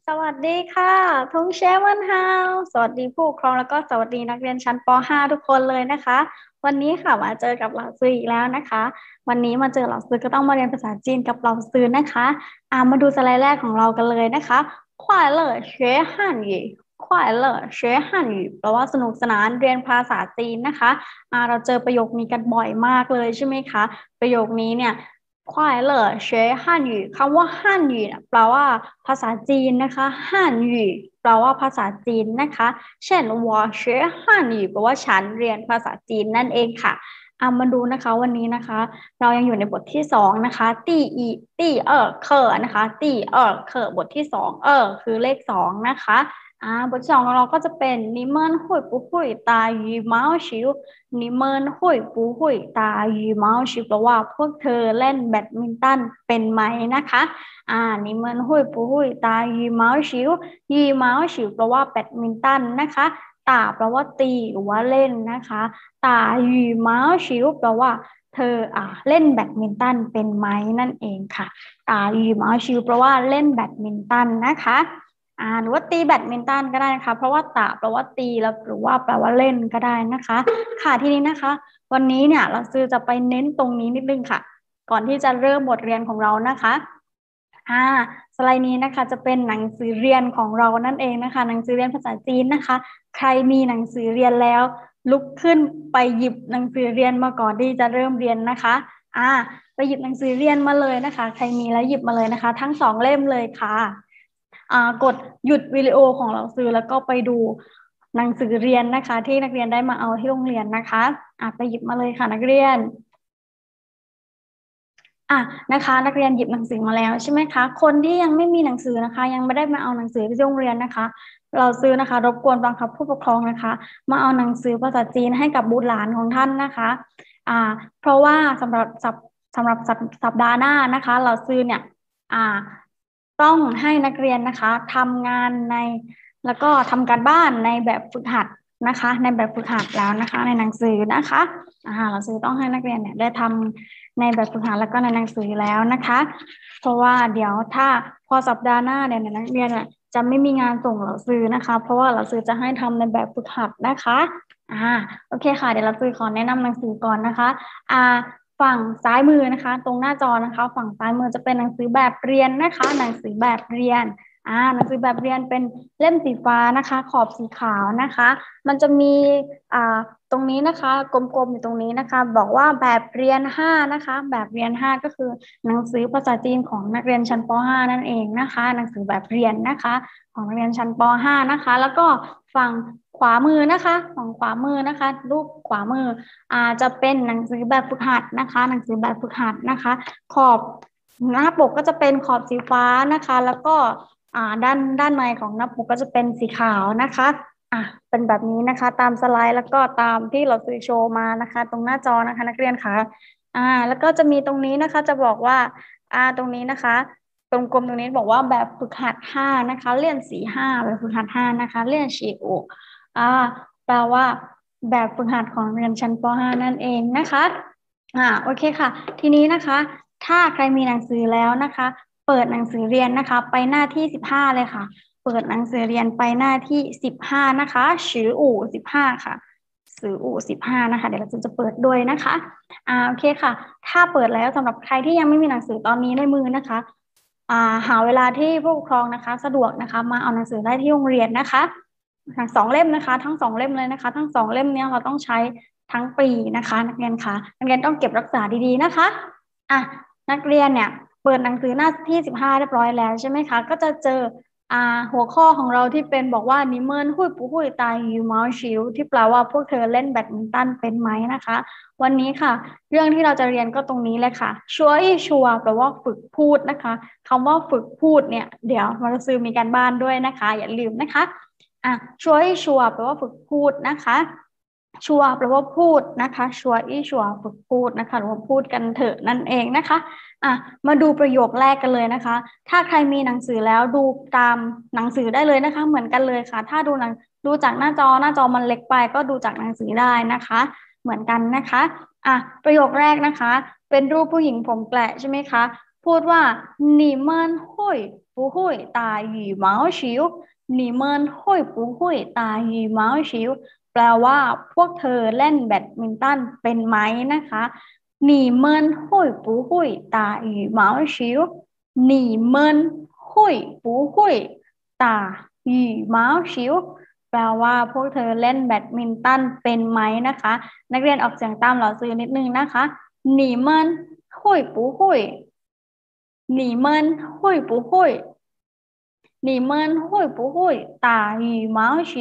สวัสดีค่ะทงเชวันฮาวสวัสดีผู้ปกครองแล้วก็สวัสดีนักเรียนชั้นป .5 ทุกคนเลยนะคะวันนี้ค่ะมาเจอกับเหล่าซื้ออีกแล้วนะคะวันนี้มาเจอเหล่าซื้อก็ต้องมาเรียนภาษาจีนกับเหล่าซื้อนะคะมาดูสไลด์แรกของเรากันเลยนะคะ快乐学汉语快乐学汉语แปลว่าสนุกสนานเรียนภาษาจีนนะคะเราเจอประโยคนี้กันบ่อยมากเลยใช่ไหมคะประโยคนี้เนี่ย快乐学汉语คำว่า汉语เนี่ยแปลว่าภาษาจีนนะคะ汉语แปลว่าภาษาจีนนะคะเช่น我学汉语แปลว่าฉันเรียนภาษาจีนนั่นเองค่ะมาดูนะคะวันนี้นะคะเรายังอยู่ในบทที่สองนะคะตี้เออเคอนะคะตี้เออเคอบทที่สองคือเลขสองนะคะบทที่สองของเราก็จะเป็นนิเมินหุยปุหุยตายูเมาชิวนิเมินหุยปุหุยตายูเมาชิวแปลว่าพวกเธอเล่นแบดมินตันเป็นไหมนะคะนิเมินหุยปุหุยตายูเมาชิวยีเมาชิวแปลว่าแบดมินตันนะคะตาแปลว่าตีหรือว่าเล่นนะคะตายูเมาชิวแปลว่าเธอเล่นแบดมินตันเป็นไหมนั่นเองค่ะตายูเมาชิวแปลว่าเล่นแบดมินตันนะคะหรือว่าตีแบดมินตันก็ได้นะคะเพราะว่าตาแปลว่าตีแล้วหรือว่าแปลว่าเล่นก็ได้นะคะค่ะทีนี้นะคะวันนี้เนี่ยเราซื้อจะไปเน้นตรงนี้นิดนึงค่ะก่อนที่จะเริ่มบทเรียนของเรานะคะสไลด์นี้นะคะจะเป็นหนังสือเรียนของเรานั่นเองนะคะหนังสือเรียนภาษาจีนนะคะใครมีหนังสือเรียนแล้วลุกขึ้นไปหยิบหนังสือเรียนมาก่อนที่จะเริ่มเรียนนะคะไปหยิบหนังสือเรียนมาเลยนะคะใครมีแล้วหยิบมาเลยนะคะทั้งสองเล่มเลยค่ะกดหยุดวิดีโอของเราซื้อแล้วก็ไปดูหนังสือเรียนนะคะที่นักเรียนได้มาเอาที่โรงเรียนนะคะไปหยิบมาเลยค่ะนักเรียนนะคะนักเรียนหยิบหนังสือมาแล้วใช่ไหมคะคนที่ยังไม่มีหนังสือนะคะยังไม่ได้มาเอาหนังสือที่โรงเรียนนะคะเราซื้อนะคะรบกวนบังคับผู้ปกครองนะคะมาเอาหนังสือภาษาจีนให้กับบุตรหลานของท่านนะคะเพราะว่าสำหรับสัปดาห์หน้านะคะเราซื้อเนี่ยต้องให้นักเรียนนะคะทำงานในแล้วก็ทำการบ้านในแบบฝึกหัดนะคะในแบบฝึกหัดแล้วนะคะในหนังสือนะคะเราซื้อต้องให้นักเรียนเนี่ยได้ทำในแบบฝึกหัดแล้วก็ในหนังสือแล้วนะคะเพราะว่าเดี๋ยวถ้าพอสัปดาห์หน้าเนี่ยนักเรียนจะไม่มีงานส่งเราซื้อนะคะเพราะว่าเราซื้อจะให้ทำในแบบฝึกหัดนะคะโอเคค่ะเดี๋ยวเราซื้อขอแนะนำหนังสือก่อนนะคะฝั่งซ้ายมือนะคะตรงหน้าจอนะคะฝั่งซ้ายมือจะเป็นหนังสือแบบเรียนนะคะหนังสือแบบเรียนหนังสือแบบเรียนเป็นเล่มสีฟ้านะคะขอบสีขาวนะคะมันจะมีตรงนี้นะคะกลมๆอยู่ตรงนี้นะคะบอกว่าแบบเรียน5นะคะแบบเรียน5ก็คือหนังสือภาษาจีนของนักเรียนชั้นป .5 นั่นเองนะคะหนังสือแบบเรียนนะคะของนักเรียนชั้นป .5 นะคะแล้วก็ฝั่งขวามือนะคะฝั่งขวามือนะคะรูปขวามือจะเป็นหนังสือแบบฝึกหัดนะคะหนังสือแบบฝึกหัดนะคะขอบหน้าปกก็จะเป็นขอบสีฟ้านะคะแล้วก็ด้านในของหน้าปกก็จะเป็นสีขาวนะคะเป็นแบบนี้นะคะตามสไลด์แล้วก็ตามที่เราซื้อโชว์มานะคะตรงหน้าจอนะคะนักเรียนค่ะแล้วก็จะมีตรงนี้นะคะจะบอกว่าตรงนี้นะคะตรงกลมตรงนี้บอกว่าแบบฝึกหัด5นะคะเลี่ยนสี5แบบฝึกหัด5นะคะเลี่ยนฉีอูแปลว่าแบบฝึกหัดของเรียนชั้นป .5 นั่นเองนะคะโอเคค่ะทีนี้นะคะถ้าใครมีหนังสือแล้วนะคะเปิดหนังสือเรียนนะคะไปหน้าที่15เลยค่ะเปิดหนังสือเรียนไปหน้าที่15นะคะชืออู่15ค่ะสืออู่15นะคะเดี๋ยวเราจะเปิดด้วยนะคะโอเคค่ะถ้าเปิดแล้วสำหรับใครที่ยังไม่มีหนังสือตอนนี้ในมือนะคะหาเวลาที่ผู้ปกครองนะคะสะดวกนะคะมาเอาหนังสือได้ที่โรงเรียนนะคะทั้งสองเล่มนะคะทั้งสองเล่มเลยนะคะทั้งสองเล่มเนี้ยเราต้องใช้ทั้งปีนะคะนักเรียนค่ะนักเรียนต้องเก็บรักษาดีๆนะคะนักเรียนเนี่ยเปิดหนังสือหน้าที่15เรียบร้อยแล้วใช่ไหมคะก็จะเจอหัวข้อของเราที่เป็นบอกว่านิเมินหุยปูหุยตายยูมาชิวที่แปลว่าพวกเธอเล่นแบดมินตันเป็นไหมนะคะวันนี้ค่ะเรื่องที่เราจะเรียนก็ตรงนี้เลยค่ะชัวอีชัวแปลว่าฝึกพูดนะคะคำว่าฝึกพูดเนี่ยเดี๋ยวมาซื้อมีการบ้านด้วยนะคะอย่าลืมนะคะชัวอีชัวแปลว่าฝึกพูดนะคะชัวแปลว่าพูดนะคะชัวอีชัวฝึกพูดนะคะหรือว่าพูดกันเถอะนั่นเองนะคะมาดูประโยคแรกกันเลยนะคะถ้าใครมีหนังสือแล้วดูตามหนังสือได้เลยนะคะเหมือนกันเลยค่ะถ้าดูจากหน้าจอมันเล็กไปก็ดูจากหนังสือได้นะคะเหมือนกันนะคะประโยคแรกนะคะเป็นรูปผู้หญิงผมแกละใช่ไหมคะพูดว่า你们会不会打羽毛球你们会不会打羽毛球แปลว่าพวกเธอเล่นแบดมินตันเป็นไหมนะคะ你们会不会打羽毛球你们会不会打羽毛球แปลว่าพวกเธอเล่นแบดมินตันเป็นไหมนะคะนักเรียนออกเสียงตามเหล่าซื้อนิดนึงนะคะ你们会不会你们会不会你们会不会打羽毛球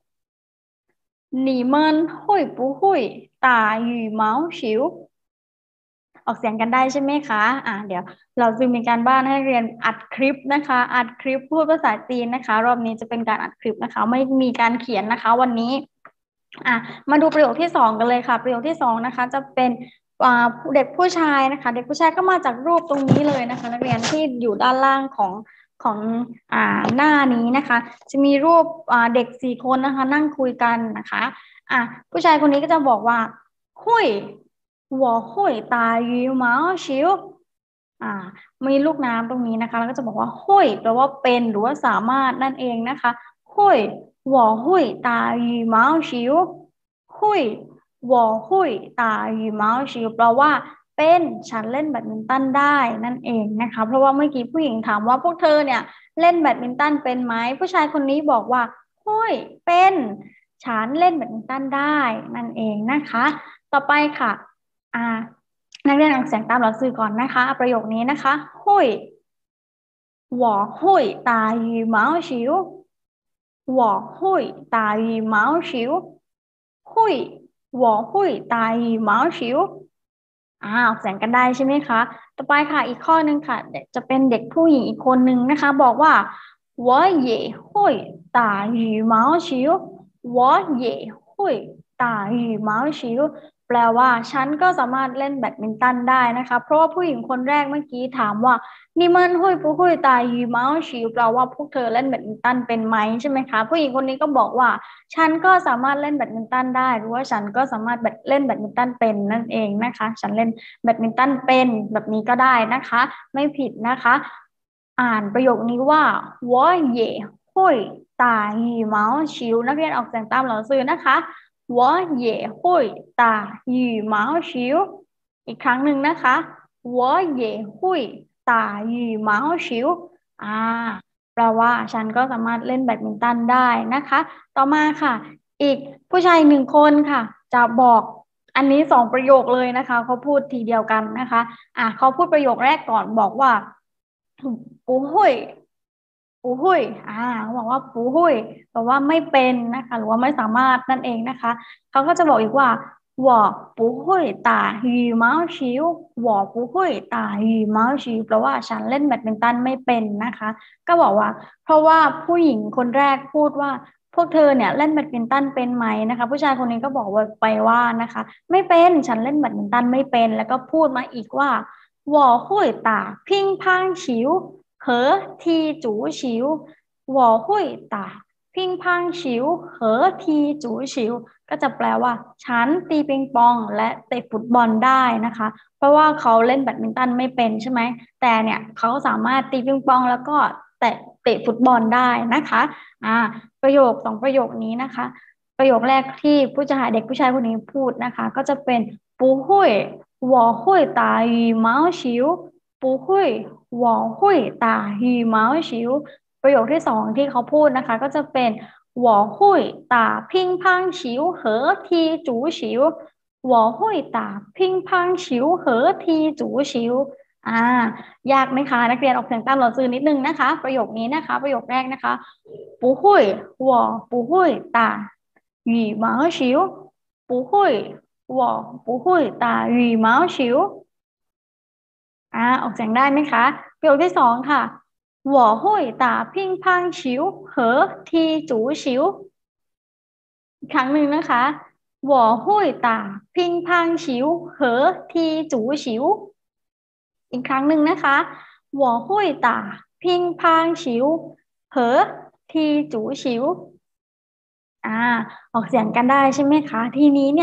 你们会不会打羽毛球ออกเสียงกันได้ใช่ไหมคะเดี๋ยวเราจะมีการบ้านให้เรียนอัดคลิปนะคะอัดคลิปพูดภาษาจีนนะคะรอบนี้จะเป็นการอัดคลิปนะคะไม่มีการเขียนนะคะวันนี้มาดูประโยคที่2กันเลยค่ะประโยคที่2นะคะจะเป็นเด็กผู้ชายนะคะเด็กผู้ชายก็มาจากรูปตรงนี้เลยนะคะนักเรียนที่อยู่ด้านล่างของหน้านี้นะคะจะมีรูปเด็ก4คนนะคะนั่งคุยกันนะคะผู้ชายคนนี้ก็จะบอกว่าหุย我会打羽毛球มีลูกน้ำตรงนี้นะคะแล้วก็จะบอกว่าหุยแปลว่าเป็นหรือว่าสามารถนั่นเองนะคะหุย我会打羽毛球หุย我会打羽毛球แปลว่าเป็นฉันเล่นแบดมินตันได้นั่นเองนะคะเพราะว่าเมื่อกี้ผู้หญิงถามว่าพวกเธอเนี่ยเล่นแบดมินตันเป็นไหมผู้ชายคนนี้บอกว่าหุยเป็นฉันเล่นแบดมินตันได้นั่นเองนะคะต่อไปค่ะนักเรียนออกเสียงตามหลักสื่อก่อนนะคะประโยคนี้นะคะหุย我会打羽毛球我会打羽毛球หุย我会打羽毛球ออกเสียงกันได้ใช่ไหมคะต่อไปค่ะอีกข้อหนึ่งค่ะจะเป็นเด็กผู้หญิงอีกคนหนึ่งนะคะบอกว่า我也会打羽毛球我也会打羽毛球แปลว่าฉันก็สามารถเล่นแบดมินตันได้นะคะเพราะว่าผู้หญิงคนแรกเมื่อกี้ถามว่า你们会不会打羽毛球แปลว่าพวกเธอเล่นแบดมินตันเป็นไหมใช่ไหมคะผู้หญิงคนนี้ก็บอกว่าฉันก็สามารถเล่นแบดมินตันได้หรือว่าฉันก็สามารถเล่นแบดมินตันเป็นนั่นเองนะคะฉันเล่นแบดมินตันเป็นแบบนี้ก็ได้นะคะไม่ผิดนะคะอ่านประโยคนี้ว่า我也会打羽毛球นักเรียนออกเสียงตามหลังสื่อนะคะ我也会打羽毛球อีกครั้งหนึ่งนะคะ我也会打羽毛球แปลว่าฉันก็สามารถเล่นแบดมินตันได้นะคะต่อมาค่ะอีกผู้ชายหนึ่งคนค่ะจะบอกอันนี้2ประโยคเลยนะคะเขาพูดทีเดียวกันนะคะเขาพูดประโยคแรกก่อนบอกว่า不会ปูหุยบอกว่าปูหุยแปลว่าไม่เป็นนะคะหรือว่าไม่สามารถนั่นเองนะคะเขาก็จะบอกอีกว่า我不会打羽毛球我不会打羽毛球แปลว่าฉันเล่นแบดมินตันไม่เป็นนะคะก็บอกว่าเพราะว่าผู้หญิงคนแรกพูดว่าพวกเธอเนี่ยเล่นแบดมินตันเป็นไหมนะคะผู้ชายคนนี้ก็บอกว่าไปว่านะคะไม่เป็นฉันเล่นแบดมินตันไม่เป็นแล้วก็พูดมาอีกว่า我会打乒乓球和踢足球我会打乒乓球和踢足球ก็จะแปลว่าฉันตีปิงปองและเตะฟุตบอลได้นะคะเพราะว่าเขาเล่นแบดมินตันไม่เป็นใช่ไหมแต่เนี่ยเขาสามารถตีปิงปองแล้วก็เตะฟุตบอลได้นะคะประโยค2ประโยคนี้นะคะประโยคแรกที่เด็กผู้ชายคนนี้พูดนะคะก็จะเป็น不会我会打羽毛球不会我会打羽毛球ประโยคที่2ที่เขาพูดนะคะก็จะเป็น我会打乒乓球和踢足球我会打乒乓球和踢足球ยากไหมคะนักเรียนออกเสียงตามหลักสื่อนิดนึงนะคะประโยคนี้นะคะประโยคแรกนะคะ不会我不会打羽毛球不会我不会打羽毛球ออกเสียงได้ไหมคะประโยคที่2ค่ะ我会打乒乓球和踢足球อีกครั้งหนึ่งนะคะ我会打乒乓球和踢足球อีกครั้งหนึ่งนะคะ我会打乒乓球和踢足球ออกเสียงกันได้ใช่ไหมคะทีนี้เนี่ย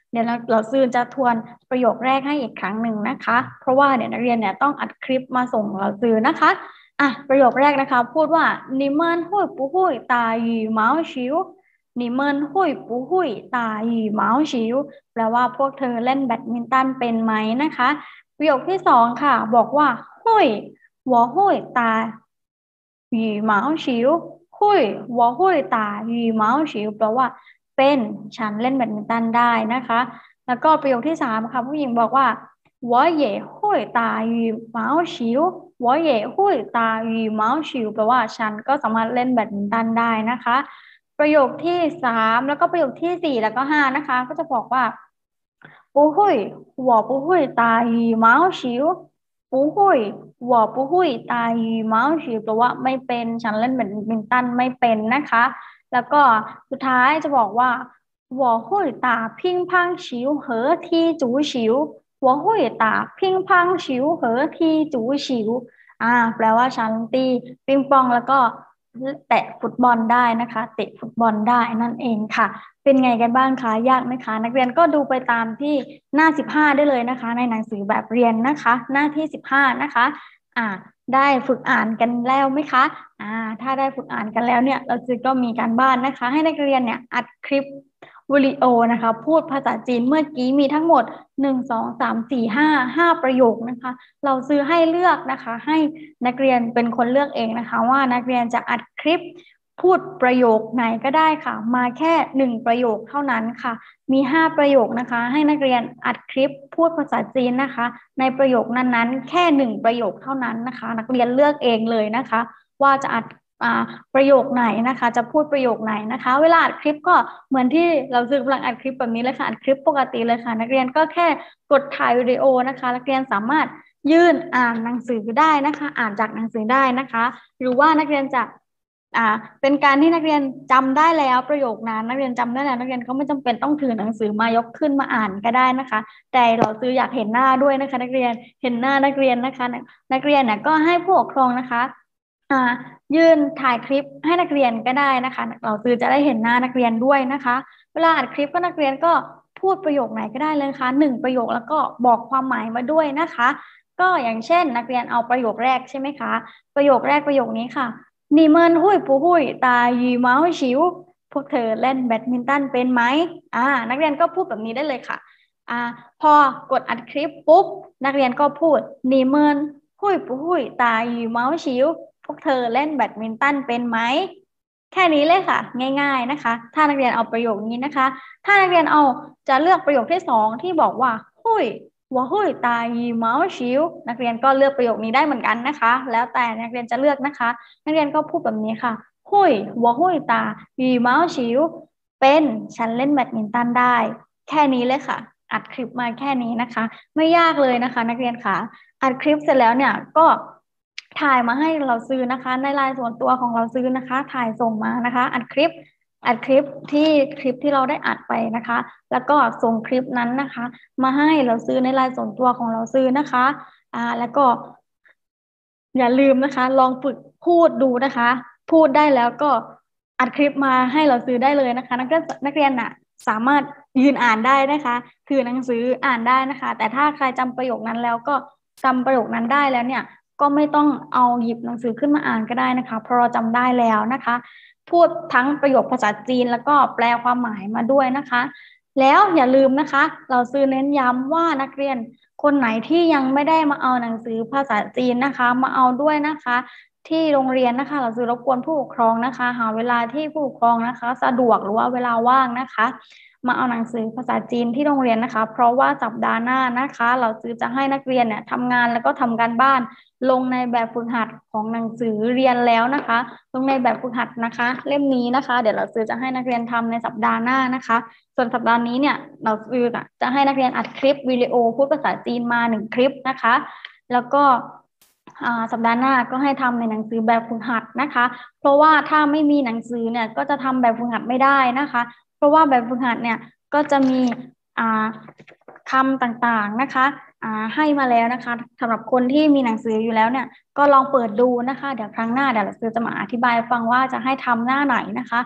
เดี๋ยวเราซื้อจะทวนประโยคแรกให้อีกครั้งหนึ่งนะคะเพราะว่าเดี๋ยวนักเรียนเนี่ยต้องอัดคลิปมาส่งเราซื้อนะคะประโยคแรกนะคะพูดว่า你们会不会打羽毛球你们会不会打羽毛球แปลว่าพวกเธอเล่นแบดมินตันเป็นไหมนะคะประโยคที่สองค่ะบอกว่า会我会打羽毛球会我会打羽毛球แปลว่าเป็นฉันเล่นแบดมินตันได้นะคะแล้วก็ประโยคที่สามค่ะผู้หญิงบอกว่า我也会打羽毛球我也会打羽毛球แปลว่าฉันก็สามารถเล่นแบดมินตันได้นะคะประโยคที่สามแล้วก็ประโยคที่สี่แล้วก็ห้านะคะก็จะบอกว่า不会我不会打羽毛球不会我不会打羽毛球แปลว่าไม่เป็นฉันเล่นแบดมินตันไม่เป็นนะคะแล้วก็สุดท้ายจะบอกว่า我会打乒乓球和踢足球我会打乒乓球和踢足球แปลว่าฉันตีปิงปองแล้วก็แตะฟุตบอลได้นะคะเตะฟุตบอลได้นั่นเองค่ะเป็นไงกันบ้างคะยากไหมคะนักเรียนก็ดูไปตามที่หน้า15ได้เลยนะคะในหนังสือแบบเรียนนะคะหน้าที่15นะคะได้ฝึกอ่านกันแล้วไหมคะถ้าได้ฝึกอ่านกันแล้วเนี่ยเราจะก็มีการบ้านนะคะให้นักเรียนเนี่ยอัดคลิปวิดีโอนะคะพูดภาษาจีนเมื่อกี้มีทั้งหมด1 2 3 4 5ประโยคนะคะเราซื้อให้เลือกนะคะให้นักเรียนเป็นคนเลือกเองนะคะว่านักเรียนจะอัดคลิปพูดประโยคไหนก็ได้ค่ะมาแค่1ประโยคเท่านั้นค่ะมี5ประโยคนะคะให้นักเรียนอัดคลิปพูดภาษาจีนนะคะในประโยคนั้นๆแค่1ประโยคเท่านั้นนะคะนักเรียนเลือกเองเลยนะคะว่าจะอัดประโยคไหนนะคะจะพูดประโยคไหนนะคะเวลาอัดคลิปก็เหมือนที่เราซื้อกำลังอัดคลิปแบบนี้เลยค่ะอัดคลิปปกติเลยค่ะนักเรียนก็แค่กดถ่ายวิดีโอนะคะนักเรียนสามารถยื่นอ่านหนังสือได้นะคะอ่านจากหนังสือได้นะคะหรือว่านักเรียนจะเป็นการที่นักเรียนจำได้แล้วประโยคนั้นนักเรียนจำได้แล้วนักเรียนก็ไม่จำเป็นต้องถือหนังสือมายกขึ้นมาอ่านก็ได้นะคะแต่เราซื้ออยากเห็นหน้าด้วยนะคะนักเรียนเห็นหน้านักเรียนนะคะนักเรียนเนี่ยก็ให้ผู้ปกครองนะคะยื่นถ่ายคลิปให้นักเรียนก็ได้นะคะเราซื้อจะได้เห็นหน้านักเรียนด้วยนะคะเวลาอัดคลิปก็นักเรียนก็พูดประโยคไหนก็ได้เลยค่ะ1ประโยคแล้วก็บอกความหมายมาด้วยนะคะก็อย่างเช่นนักเรียนเอาประโยคแรกใช่ไหมคะประโยคแรกประโยคนี้ค่ะ你们会不会打羽毛球พวกเธอเล่นแบดมินตันเป็นไหมนักเรียนก็พูดแบบนี้ได้เลยค่ะพอกดอัดคลิปปุ๊บนักเรียนก็พูด你们会不会打羽毛球พวกเธอเล่นแบดมินตันเป็นไหมแค่นี้เลยค่ะง่ายๆนะคะถ้านักเรียนเอาประโยคนี้นะคะถ้านักเรียนเอาจะเลือกประโยคที่2ที่บอกว่าหุ้ยว่าหุ้ยตายีเมาชิวนักเรียนก็เลือกประโยคนี้ได้เหมือนกันนะคะแล้วแต่นักเรียนจะเลือกนะคะนักเรียนก็พูดแบบนี้ค่ะหุ้ยว่าหุ้ยตายีเมาชิวเป็นฉันเล่นแบดมินตันได้แค่นี้เลยค่ะอัดคลิปมาแค่นี้นะคะไม่ยากเลยนะคะนักเรียนค่ะอัดคลิปเสร็จแล้วเนี่ยก็ถ่ายมาให้เราซื้อนะคะในไลน์ส่วนตัวของเราซื้อนะคะถ่ายส่งมานะคะอัดคลิปที่เราได้อัดไปนะคะแล้วก็ส่งคลิปนั้นนะคะมาให้เราซื้อในไลน์ส่วนตัวของเราซื้อนะคะแล้วก็อย่าลืมนะคะลองฝึกพูดดูนะคะพูดได้แล้วก็อัดคลิปมาให้เราซื้อได้เลยนะคะนักเรียนน่ะสามารถยืนอ่านได้นะคะถือหนังสืออ่านได้นะคะแต่ถ้าใครจำประโยคนั้นแล้วก็จำประโยคนั้นได้แล้วเนี่ยก็ไม่ต้องเอาหยิบหนังสือขึ้นมาอ่านก็ได้นะคะเพราะเราจำได้แล้วนะคะพูดทั้งประโยคภาษาจีนแล้วก็แปลความหมายมาด้วยนะคะแล้วอย่าลืมนะคะเราซื้อเน้นย้ำว่านักเรียนคนไหนที่ยังไม่ได้มาเอาหนังสือภาษาจีนนะคะมาเอาด้วยนะคะที่โรงเรียนนะคะเราซื้อรบกวนผู้ปกครองนะคะหาเวลาที่ผู้ปกครองนะคะสะดวกหรือว่าเวลาว่างนะคะมาเอาหนังสือภาษาจีนที่โรงเรียนนะคะเพราะว่าสัปดาห์หน้านะคะเราซื้อจะให้นักเรียนเนี่ยทำงานแล้วก็ทำการบ้านลงในแบบฝึกหัดของหนังสือเรียนแล้วนะคะลงในแบบฝึกหัดนะคะเล่มนี้นะคะเดี๋ยวเราซื้อจะให้นักเรียนทำในสัปดาห์หน้านะคะส่วนสัปดาห์นี้เนี่ยเราซื้อจะให้นักเรียนอัดคลิปวิดีโอพูดภาษาจีนมา1คลิปนะคะแล้วก็สัปดาห์หน้าก็ให้ทำในหนังสือแบบฝึกหัดนะคะเพราะว่าถ้าไม่มีหนังสือเนี่ยก็จะทำแบบฝึกหัดไม่ได้นะคะเพราะว่าแบบฝึกหัดเนี่ยก็จะมีคำต่างๆนะคะให้มาแล้วนะคะสำหรับคนที่มีหนังสืออยู่แล้วเนี่ยก็ลองเปิดดูนะคะเดี๋ยวครั้งหน้าเดี๋ยวเราจะมาอธิบายฟังว่าจะให้ทำหน้าไหนนะคะ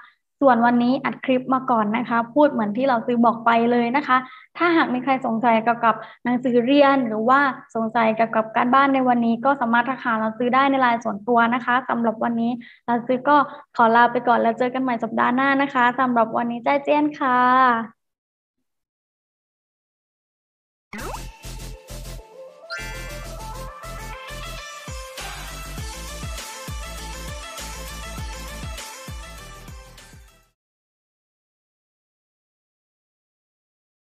ส่วนวันนี้อัดคลิปมาก่อนนะคะ พูดเหมือนที่เราซื้อบอกไปเลยนะคะ ถ้าหากมีใครสงสัยเกี่ยวกับหนังสือเรียนหรือว่าสงสัยเกี่ยวกับการบ้านในวันนี้ก็สามารถทักหาเราซื้อได้ในไลน์ส่วนตัวนะคะสำหรับวันนี้เราซื้อก็ขอลาไปก่อนแล้วเจอกันใหม่สัปดาห์หน้านะคะสำหรับวันนี้ใจเจี้ยนค่ะ